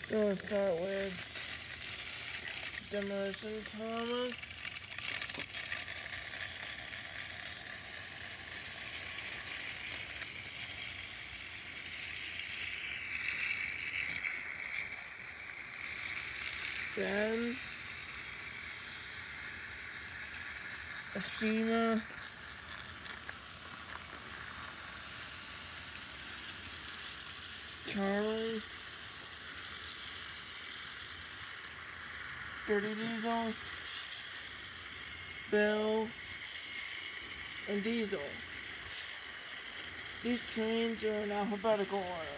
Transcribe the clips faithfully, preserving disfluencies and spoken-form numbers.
Gonna start with Demolition Thomas. Then Ashima. Charlie. Dirty Diesel. Bill. And Diesel. These trains are in alphabetical order.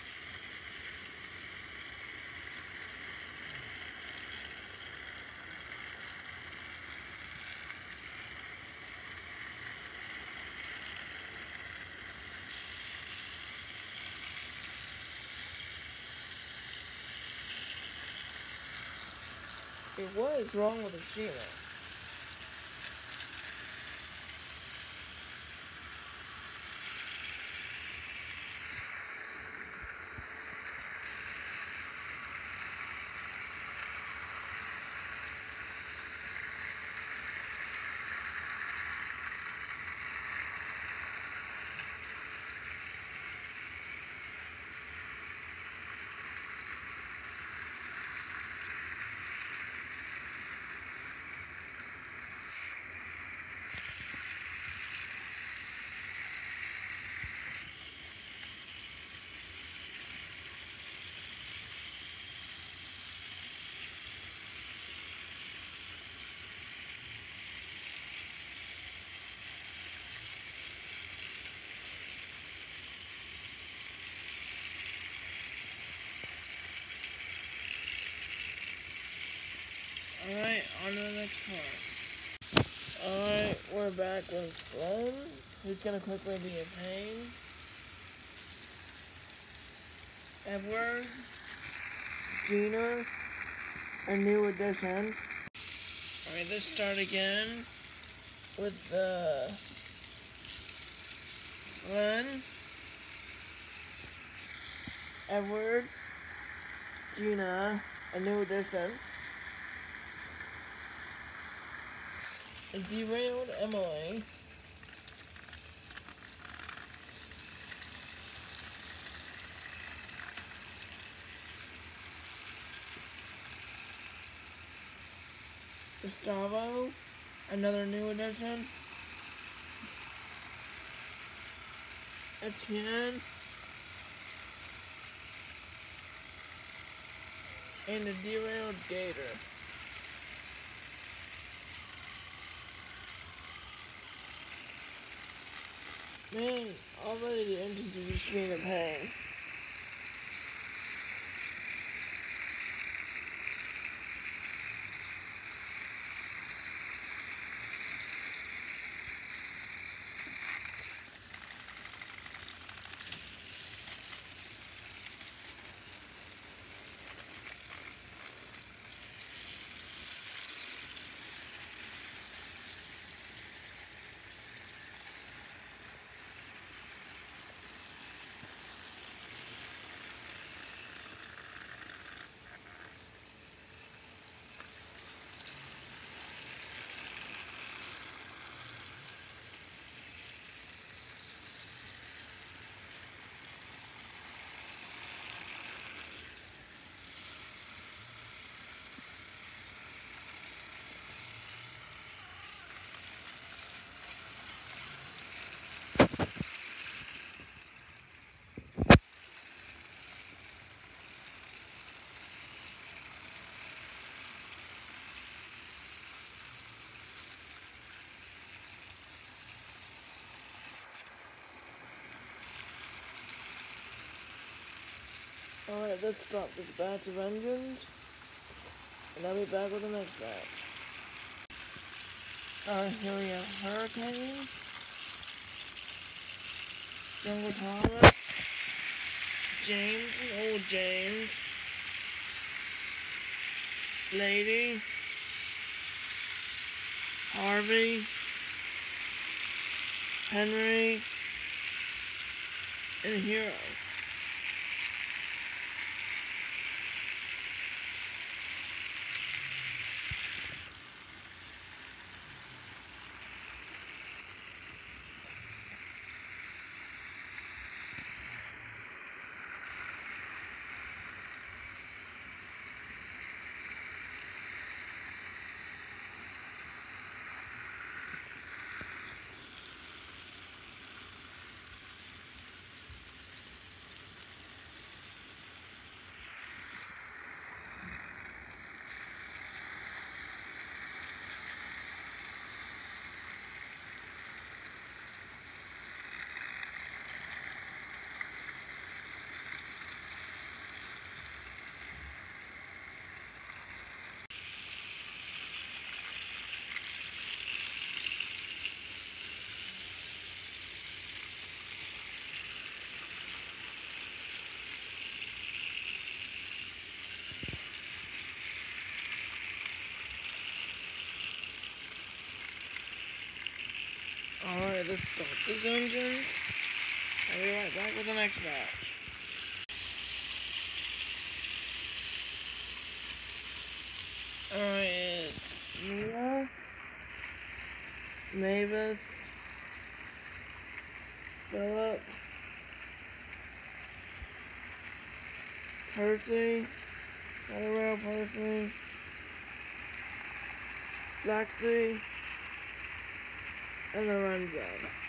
Okay, what is wrong with Ashima? Alright, on to the next part. Alright, we're back with Glenn, who's gonna quickly be a pain. Edward, Gina, a new addition. Alright, let's start again with the uh, Glenn, Edward, Gina, a new addition. A derailed Emily. Gustavo, another new addition. Etienne. And a derailed Gator. Man, already the engines are just being a pain. Alright, let's stop this batch of engines, and I'll be back with the next batch. Alright, here we have Hurricane, Jungle Thomas, James and Old James, Lady, Harvey, Henry, and Hero. to start these engines. I'll be right back with the next batch. Alright, it's Mia, Mavis, Philip, Percy, Otherwell Percy, Lexi, and Lorenzo.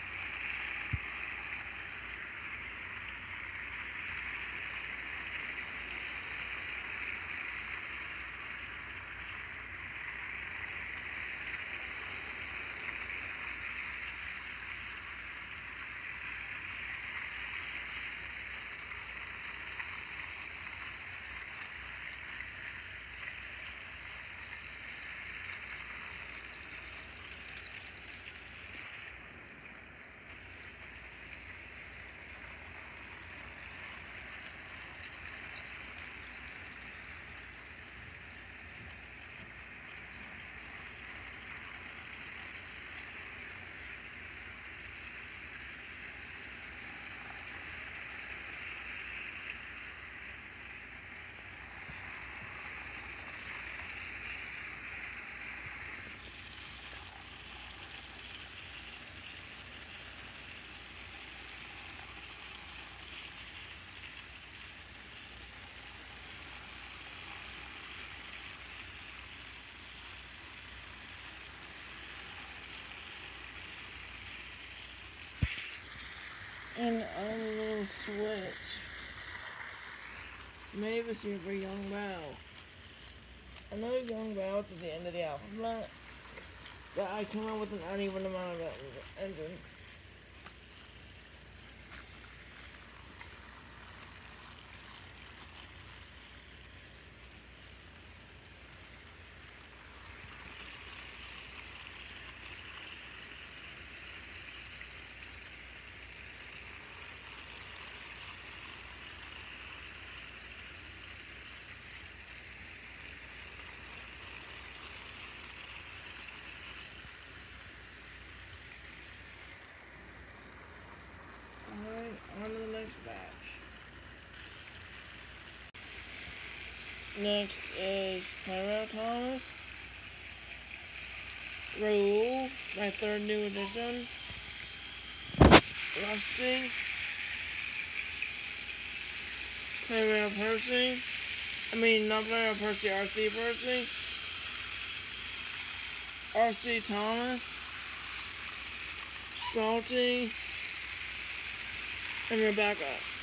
And on a little switch. Mavis here for Young Bao. I know Young Bao's at the end of the alphabet, but I came up with an uneven amount of engines. On to the next batch. Next is Pyro Thomas, Raoul, my third new edition, Rusty, Pyro Percy, I mean not Pyro Percy, R C Percy, R C Thomas, Salty, and Rebecca.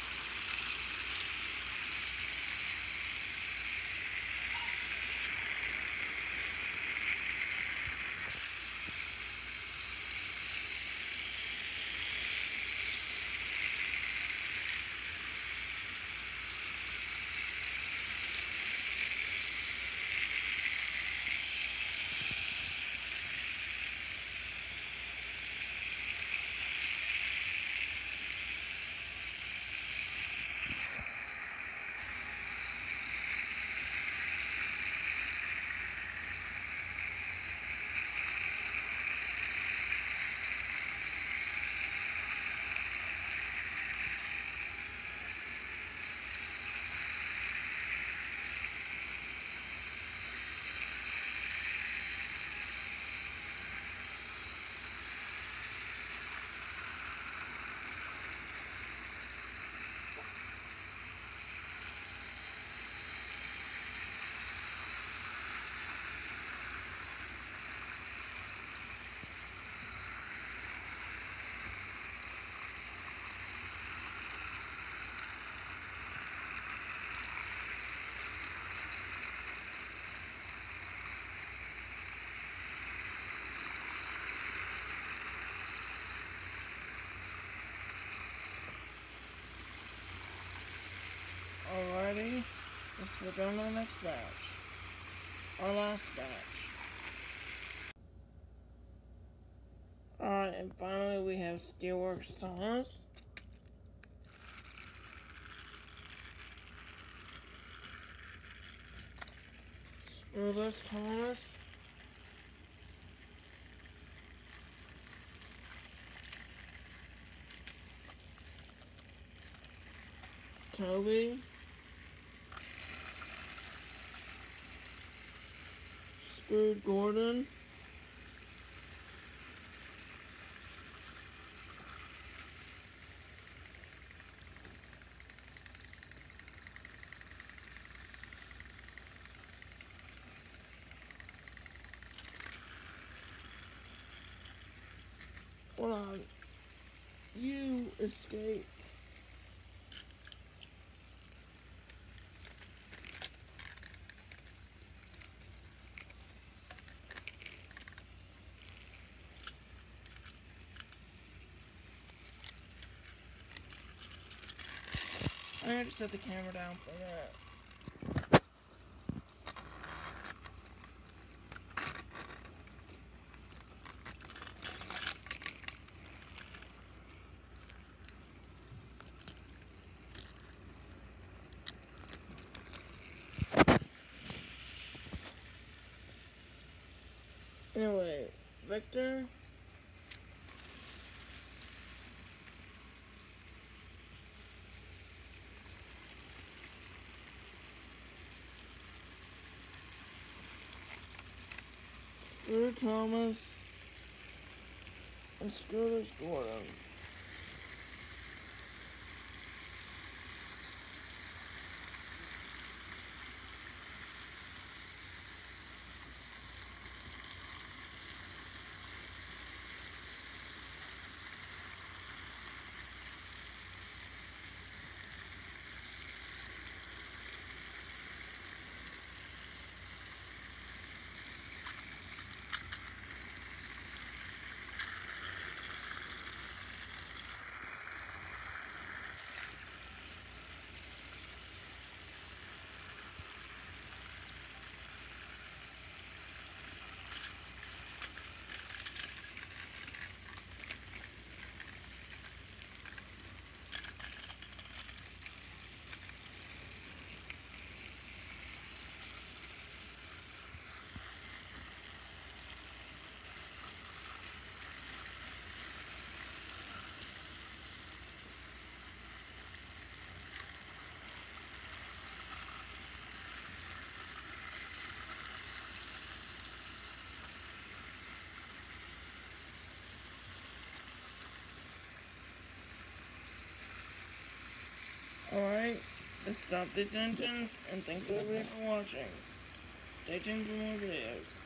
Alrighty, let's switch on to the next batch. Our last batch. Alright, and finally we have Steelworks Thomas. Screwless Thomas. Toby, screwed Gordon, hold on, you escaped. I had to set the camera down for that. Anyway, Victor. Screw Thomas. And screw this Gordon. Alright, let's stop these engines, and thanks everybody for watching. Stay tuned for more videos.